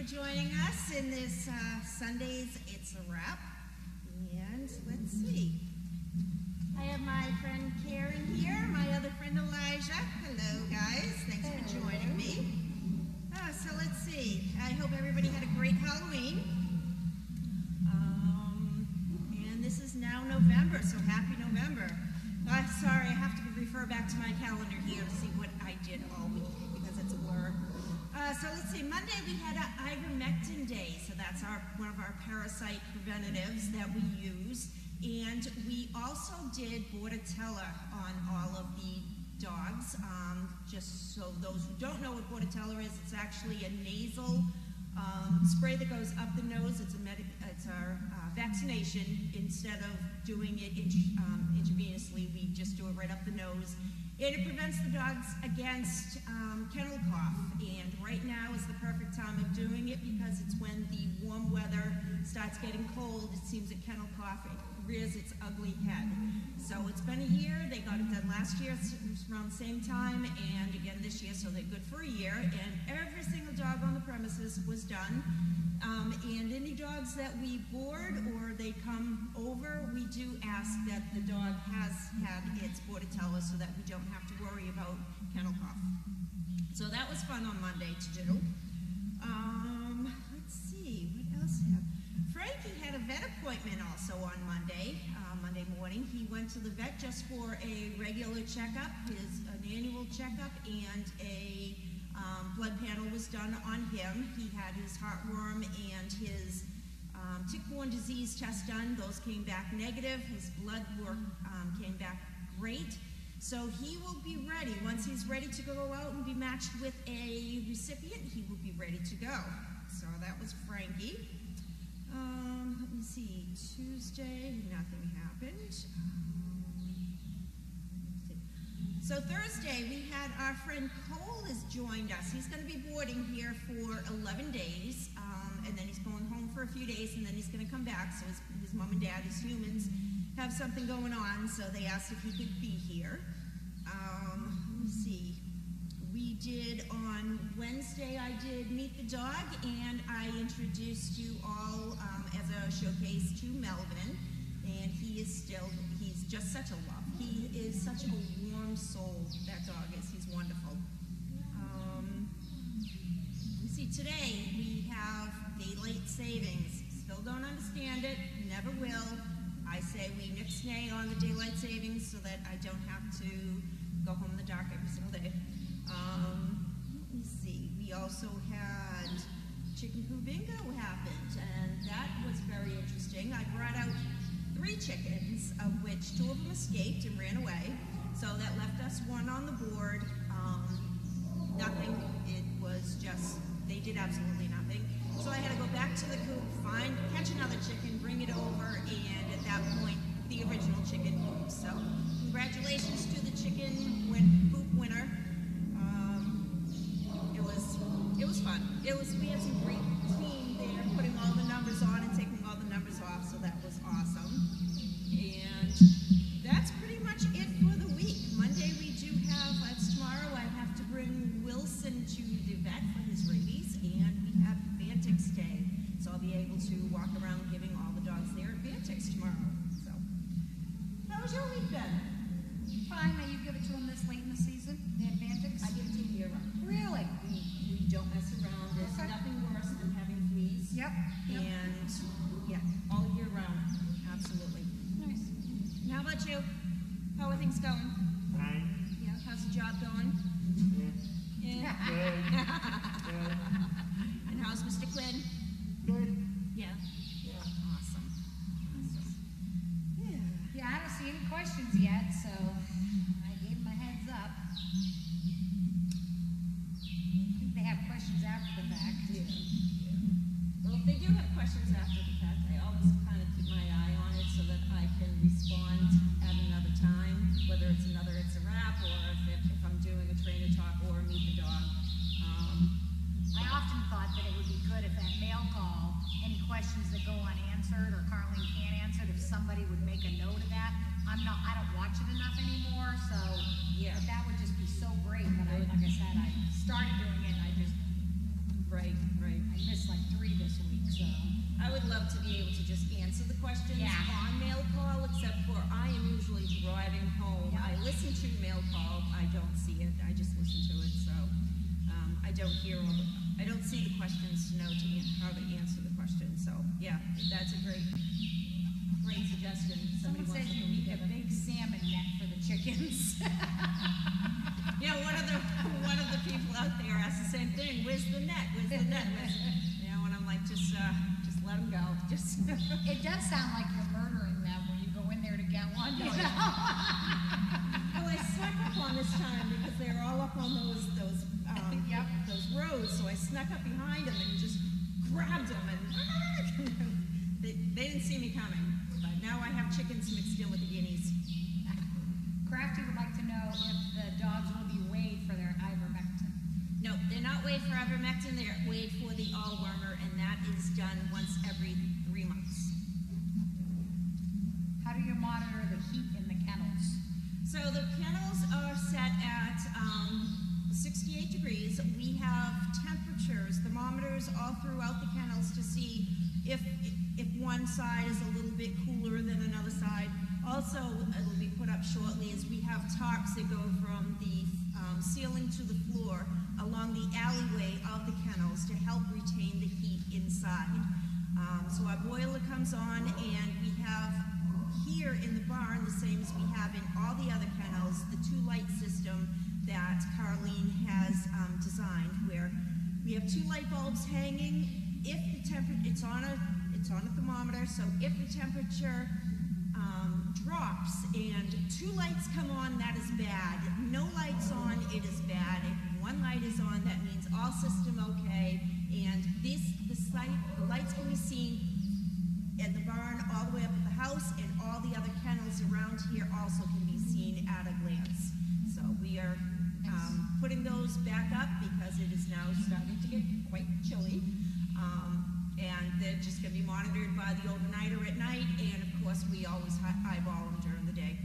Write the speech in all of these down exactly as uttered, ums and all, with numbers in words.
joining us in this uh, Sunday's It's a Wrap. And let's see. I have my friend Karen here, my other friend Elijah. Hello, guys. Thanks for joining me. Uh, so let's see. I hope everybody had a great Halloween. Um, and this is now November, so happy November. Uh, sorry, I have to refer back to my calendar here to see what I did all week because it's a blur. Uh, so let's see, Monday we had an ivermectin day, so that's our one of our parasite preventatives that we use. And we also did Bordetella on all of the dogs. Um, just so those who don't know what Bordetella is, it's actually a nasal um, spray that goes up the nose. It's a medic, it's our uh, vaccination. Instead of doing it int um, intravenously, we just do it right up the nose. And it prevents the dogs against um, kennel cough. And right now is the perfect time of doing it because it's when the warm weather starts getting cold. It seems that kennel cough rears its ugly head. So it's been a year. They got it done last year around the same time, and again this year, so they're good for a year. And every single dog on the premises was done. Um, and any dogs that we board or they come over, we do ask that the dog has had its Bordetella so that we don't have to worry about kennel cough. So that was fun on Monday to do. Um, let's see, what else have Frankie had a vet appointment also on Monday, uh, Monday morning. He went to the vet just for a regular checkup, his an annual checkup, and a um, blood panel was done on him. He had his heartworm and his um, tick-borne disease test done. Those came back negative. His blood work um, came back great. So he will be ready. Once he's ready to go out and be matched with a recipient, he will be ready to go. So that was Frankie. Um, let me see, Tuesday, nothing happened. Um, so Thursday, we had our friend Cole has joined us. He's going to be boarding here for eleven days, um, and then he's going home for a few days, and then he's going to come back. So his, his mom and dad, his humans, have something going on, so they asked if he could be here. Um, let me see. We did on Wednesday, I did Meet the Dog, and I introduced you all um, as a showcase to Melvin, and he is still, he's just such a love. He is such a warm soul, that dog is. He's wonderful. Um, you see, today we have daylight savings. Still don't understand it, never will. I say we nix-nay on the daylight savings so that I don't have to go home in the dark every single day. Um, let me see, we also had Chicken Poo Bingo happened, and that was very interesting. I brought out three chickens, of which two of them escaped and ran away, so that left us one on the board. Um, nothing, it was just, they did absolutely nothing. So I had to go back to the coop, find, catch another chicken, bring it over, and at that point, the original chicken pooped. So congratulations to the chicken win poop winner. It was fun. It was, we had some great team there putting all the numbers on and taking all the numbers off, so that was awesome. And that's pretty much it for the week. Monday we do have, that's tomorrow, I have to bring Wilson to the vet for his rabies, and we have Bantix Day. So I'll be able to walk around giving all the dogs there at Bantix tomorrow. So, how was your week then? Fine. Now you give it to them this late in the season, the Bantix? I give it to them year round. Really? We don't mess around. There's Okay. nothing worse than having fleas. Yep. yep. And yeah, all year round. Absolutely. Nice. And how about you? How are things going? Fine. Yeah. How's the job going? Yeah. Yeah. Good. And how's Mister Quinn? Good. Yeah. Yeah. Awesome. Awesome. Yeah. Yeah, I don't see any questions yet, so I gave my heads up. I think they have questions after the fact. Yeah. Well, if they do have questions after the fact, I always kind of keep my eye on it so that I can respond at another time, whether it's another It's a Wrap or if, if I'm doing a trainer talk or a Meet the Dog. Um, I often thought that it would be good if at mail call, any questions that go unanswered or Carlene can't answer, if somebody would make a note of that. I'm not, I don't watch it enough anymore, so Yeah. but that would just be so great. But I, like I said, I started doing it, and I just, right, right. I missed like questions Yeah. on mail call, except for I am usually driving home. Yeah. I listen to mail call, I don't see it, I just listen to it, so, um, I don't hear all the, I don't see the questions to know to, an- how to answer the question, so, yeah, that's a great, great suggestion. Someone Somebody says wants to you put need a together. big salmon net for the chickens. Yeah, one of the, one of the people out there asked the same thing, where's the net, where's the net? Where's the-" You know, and I'm like, just, uh, just let them go, just. It does sound like you're murdering them when you go in there to get one, you know? Well, I snuck up on this time because they were all up on those, those, um, Yep. those rows, so I snuck up behind them and just grabbed them and they, they didn't see me coming, but now I have chickens mixed in with the guineas. Crafty would like to know if the dogs will be weighed for their ivermectin. No, they're not weighed for ivermectin, they're weighed for the all-wormer, and that is done once every three months. How do you monitor the heat in the kennels? So the kennels are set at um, sixty-eight degrees. We have temperatures, thermometers all throughout the kennels to see if if one side is a little bit cooler than another side. Also, it'll be put up shortly, is we have tarps that go from the um, ceiling to the floor along the alleyway of the kennels to help retain the heat inside. Um, so our boiler comes on, and we have here in the barn, the same as we have in all the other kennels, the two light system that Carlene has um, designed, where we have two light bulbs hanging. If the temperature, it's on a, it's on a thermometer, so if the temperature um, drops and two lights come on, that is bad. No lights on, it is bad. If one light is on, that means all system okay. And this, the site, the lights can be seen in the barn all the way up at the house, and all the other kennels around here also can be seen at a glance. So we are um, putting those back up because it is now starting to get quite chilly. Um, and they're just going to be monitored by the overnighter at night, and of course we always hi eyeball them during the day.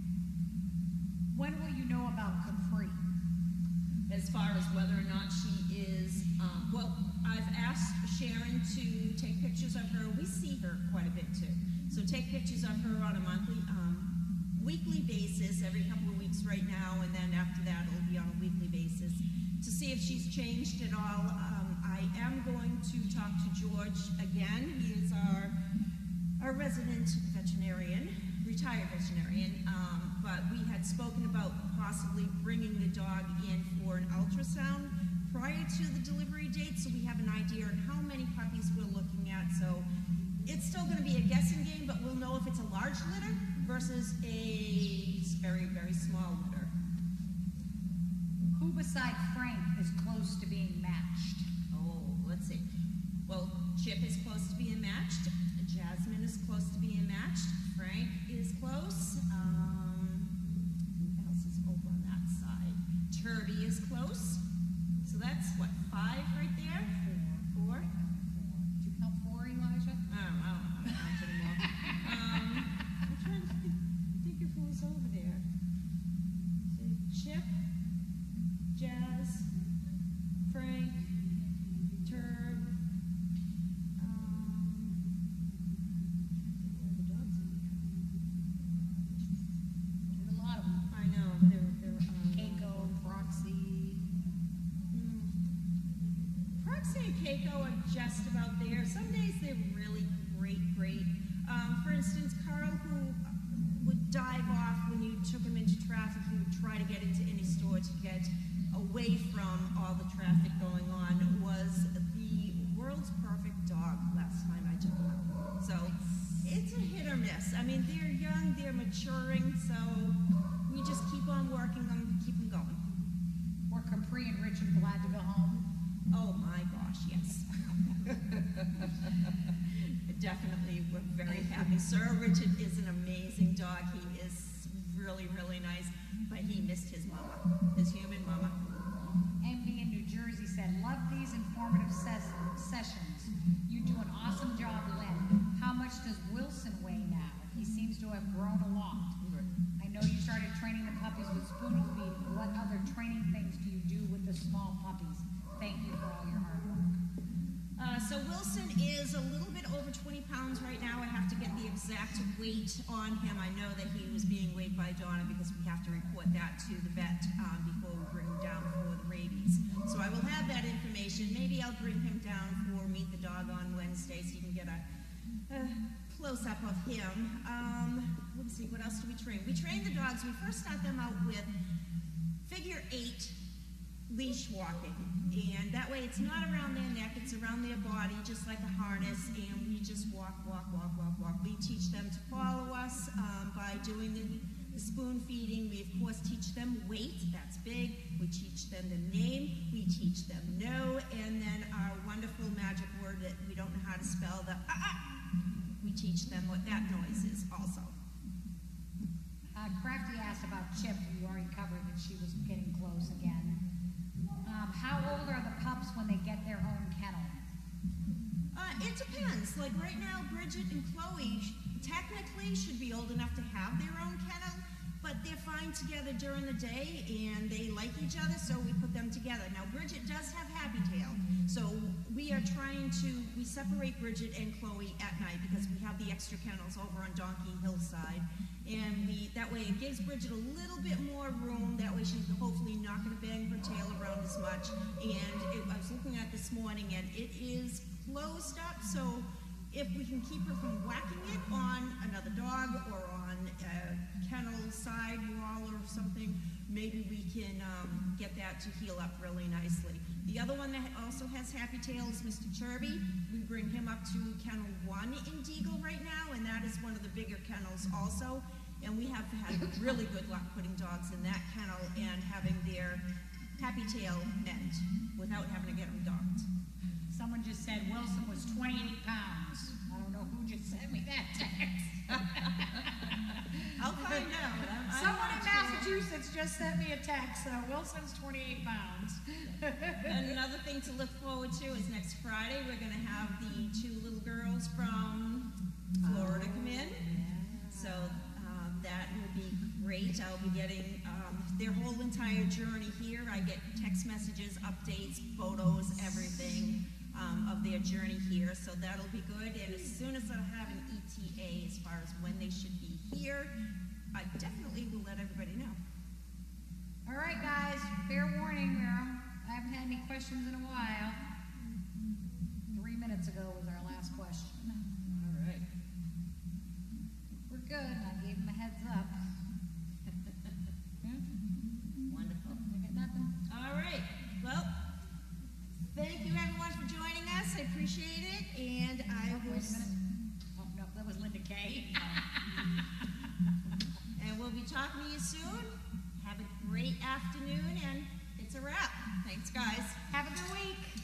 When will you know about Capri? As far as whether or not she is, um, well, I've asked Sharon to take pictures of her. We see her quite a bit too. So take pictures of her on a monthly, um, weekly basis, every couple of weeks right now, and then after that it'll be on a weekly basis to see if she's changed at all. Um, I am going to talk to George again. He is our, our resident veterinarian, retired veterinarian, um, but we had spoken about possibly bringing the dog in for an ultrasound prior to the delivery date, so we have an idea on how many puppies we're looking at. So it's still going to be a guessing game, but we'll know if it's a large litter versus a very, very small litter. Who beside Frank is close to being matched? Oh, let's see. Well, Chip is close to being matched. Jasmine is close to being matched. Frank is close. Um, who else is over on that side? Turby is close. So that's what, five right there? Four. Four? Did you count four, Elijah? I don't, I don't know how to count anymore. um, I'm trying to think, think of who was over there. So Chip, Jazz, Frank, Turb. Um, where are the dogs in here? There's a lot of them. I know, they're, they're, um, Keiko, Proxy. mm, Proxy and Keiko are just about there. Some days they're really great, great. Um, for instance, Carl, who would dive off when you took him into traffic, he would try to get into any store to get away from all the traffic going on, was the world's perfect dog last time I took him out. So it's a hit or miss. I mean, they're young, they're maturing, so we just keep on working them, keep them going. Were Capri and Richard glad to go home? Oh my gosh, yes. Definitely, we're very happy. Sir Richard is an amazing dog. He is really, really nice, but he missed his mama, his human mama. M D in New Jersey said, love these informative ses sessions. You do an awesome job, Lynn. How much does Wilson weigh now? He seems to have grown a lot. I know you started training the puppies with spoon feeding. What other training things do you do with the small puppies? Thank you for all your hard work. Uh, so Wilson is a little bit over twenty pounds right now. I have to get the exact weight on him. I know that he was being weighed by Donna because we have to report that to the vet um, before we bring him down for the rabies. So I will have that information. Maybe I'll bring him down for Meet the Dog on Wednesday so you can get a, a close-up of him. Um, let's see, what else do we train? We train the dogs. We first start them out with figure eight leash walking, and that way it's not around their neck, it's around their body, just like a harness, and we just walk, walk, walk, walk, walk. We teach them to follow us um, by doing the, the spoon feeding. We, of course, teach them weight, that's big. We teach them the name, we teach them no, and then our wonderful magic word that we don't know how to spell, the ah-ah, we teach them what that noise is also. Uh, Crafty asked about Chip. You already covered that she was getting close again. Um, how old are the pups when they get their own kennel? Uh, it depends. Like right now, Bridget and Chloe technically should be old enough to have their own kennel, but they're fine together during the day and they like each other, so we put them together. Now, Bridget does have Happy Tail, so we are trying to, we separate Bridget and Chloe at night because we have the extra kennels over on Donkey Hillside. And we, that way it gives Bridget a little bit more room. That way she's hopefully not going to bang her tail around as much. And it, I was looking at this morning, and it is closed up. So if we can keep her from whacking it on another dog or on a kennel side wall or something, maybe we can um, get that to heal up really nicely. The other one that also has Happy Tail is Mister Chirby. We bring him up to kennel one in Deagle right now, and that is one of the bigger kennels also. And we have had really good luck putting dogs in that kennel and having their Happy Tail mend without having to get them docked. Someone just said Wilson was twenty-eight pounds. I don't know who just sent me that text. I'll find out. I'm, I'm Someone in not sure. Massachusetts just sent me a text. Uh, Wilson's twenty-eight pounds. And another thing to look forward to is next Friday we're going to have the two little girls from Florida come in. So um, that will be great. I'll be getting um, their whole entire journey here. I get text messages, updates, photos, everything um, of their journey here. So that'll be good. And as soon as I have an E T A as far as when they should be here, I definitely will let everybody know. All right, guys. Fair warning. We're, I haven't had any questions in a while. Three minutes ago was our last question. All right. We're good. I gave them a heads up. Wonderful. I got nothing. All right. Well, thank you everyone for joining us. I appreciate it. And I Oh, will. wait a minute. Oh, no, that was Linda Kay. And we'll be talking to you soon. Have a great afternoon, and it's a wrap. Thanks, guys. Have a good week.